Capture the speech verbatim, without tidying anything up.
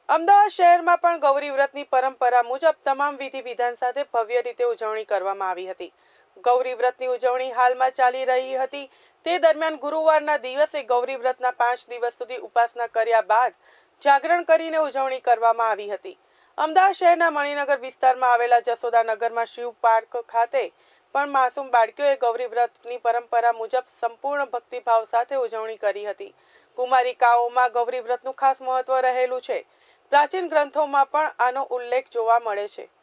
અમદાવાદ શહેરમાં પણ ગૌરી વ્રતની પરંપરા મુજબ તમામ વિધિ વિધાન સાથે ભવ્ય રીતે ઉજવણી કરવામાં આવી હતી। ગૌરી વ્રતની ઉજવણી હાલમાં ચાલી રહી હતી। તે દરમિયાન ગુરુવારના દિવસે ગૌરી વ્રતના પાંચ દિવસ સુધી ઉપાસના કર્યા બાદ જાગરણ કરીને ઉજવણી કરવામાં આવી હતી। અમદાવાદ શહેરના મણિનગર વિસ્તારમાં આવેલા જસોદાનગરમાં શિવ પાર્ક ખાતે પણ માસૂમ બાળકીઓએ ગૌરી વ્રતની પરંપરા મુજબ સંપૂર્ણ ભક્તિભાવ સાથે ઉજવણી કરી હતી। કુમારિકાઓમાં ગૌરી વ્રતનું ખાસ મહત્વ રહેલું છે। પ્રાચીન ગ્રંથોમાં પણ આનો ઉલ્લેખ જોવા મળે છે।